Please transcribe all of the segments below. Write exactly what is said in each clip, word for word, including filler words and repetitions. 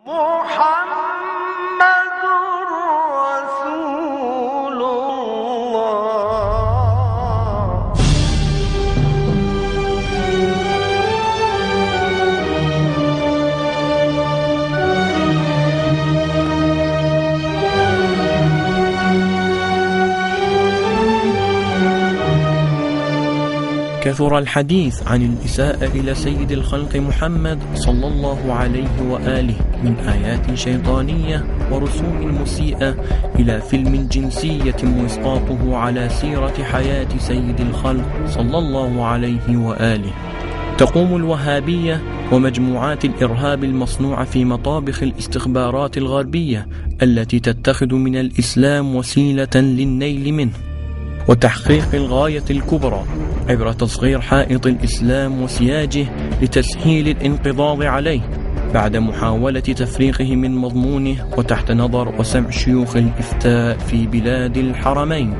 محمد رسول الله. كثر الحديث عن الإساءة إلى سيد الخلق محمد صلى الله عليه وآله من آيات شيطانية ورسوم مسيئة إلى فيلم جنسي يتم إسقاطه على سيرة حياة سيد الخلق صلى الله عليه وآله. تقوم الوهابية ومجموعات الإرهاب المصنوعة في مطابخ الاستخبارات الغربية التي تتخذ من الإسلام وسيلة للنيل منه وتحقيق الغاية الكبرى عبر تصغير حائط الإسلام وسياجه لتسهيل الانقضاض عليه بعد محاولة تفريقه من مضمونه وتحت نظر وسمع شيوخ الإفتاء في بلاد الحرمين.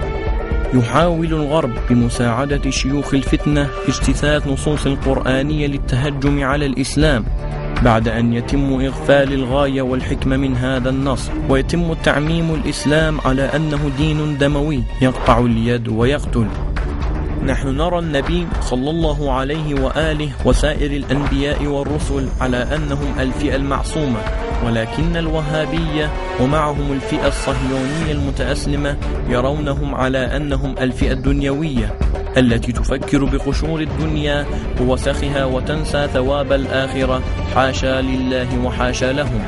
يحاول الغرب بمساعدة شيوخ الفتنة اجتثاث نصوص القرآنية للتهجم على الإسلام بعد أن يتم إغفال الغاية والحكمة من هذا النص، ويتم تعميم الإسلام على أنه دين دموي يقطع اليد ويقتل. نحن نرى النبي صلى الله عليه وآله وسائر الأنبياء والرسل على أنهم الفئة المعصومة، ولكن الوهابية ومعهم الفئة الصهيونية المتأسلمة يرونهم على أنهم الفئة الدنيوية التي تفكر بقشور الدنيا ووسخها وتنسى ثواب الآخرة، حاشا لله وحاشا لهم.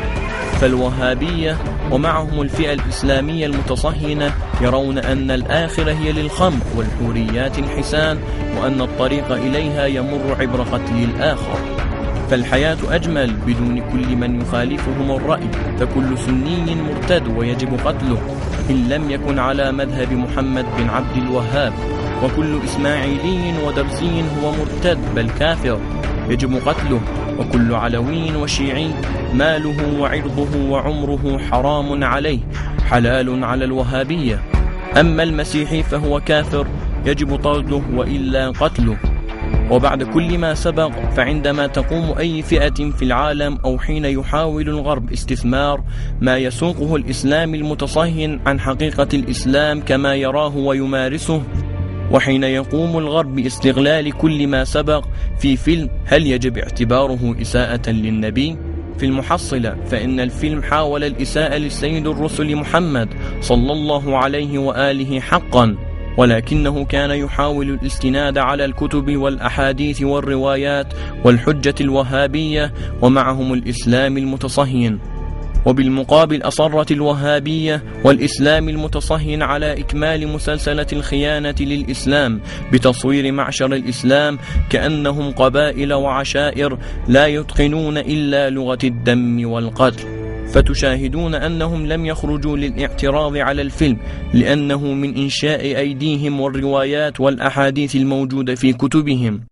فالوهابية ومعهم الفئة الإسلامية المتصهينة يرون أن الآخرة هي للخمر والحوريات الحسان، وأن الطريق إليها يمر عبر قتل الآخر. فالحياة أجمل بدون كل من يخالفهم الرأي، فكل سني مرتد ويجب قتله إن لم يكن على مذهب محمد بن عبد الوهاب، وكل إسماعيلي ودرزي هو مرتد بل كافر يجب قتله، وكل علوي وشيعي ماله وعرضه وعمره حرام عليه حلال على الوهابية. أما المسيحي فهو كافر يجب طرده وإلا قتله. وبعد كل ما سبق، فعندما تقوم أي فئة في العالم أو حين يحاول الغرب استثمار ما يسوقه الإسلام المتصهين عن حقيقة الإسلام كما يراه ويمارسه، وحين يقوم الغرب باستغلال كل ما سبق في فيلم، هل يجب اعتباره إساءة للنبي؟ في المحصلة فإن الفيلم حاول الإساءة للسيد الرسل محمد صلى الله عليه وآله حقا، ولكنه كان يحاول الاستناد على الكتب والأحاديث والروايات والحجة الوهابية ومعهم الإسلام المتصهين. وبالمقابل أصرت الوهابية والإسلام المتصهين على إكمال مسلسلة الخيانة للإسلام بتصوير معشر الإسلام كأنهم قبائل وعشائر لا يتقنون إلا لغة الدم والقتل. فتشاهدون أنهم لم يخرجوا للاعتراض على الفيلم لأنه من إنشاء أيديهم والروايات والأحاديث الموجودة في كتبهم،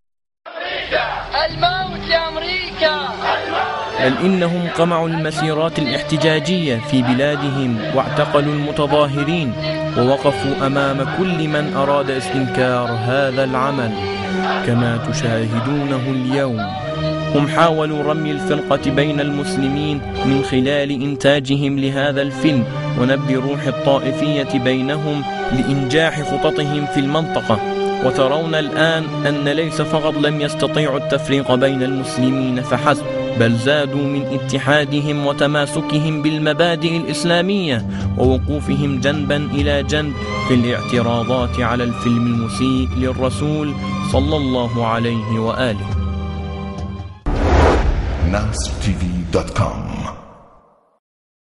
الموت لأمريكا، بل إنهم قمعوا المسيرات الاحتجاجية في بلادهم واعتقلوا المتظاهرين ووقفوا أمام كل من أراد استنكار هذا العمل كما تشاهدونه اليوم. هم حاولوا رمي الفرقة بين المسلمين من خلال إنتاجهم لهذا الفيلم ونبذ روح الطائفية بينهم لإنجاح خططهم في المنطقة. وترون الآن أن ليس فقط لم يستطيعوا التفريق بين المسلمين فحسب، بل زادوا من اتحادهم وتماسكهم بالمبادئ الإسلامية ووقوفهم جنبا إلى جنب في الاعتراضات على الفيلم المسيء للرسول صلى الله عليه وآله. ناس تي في دوت كوم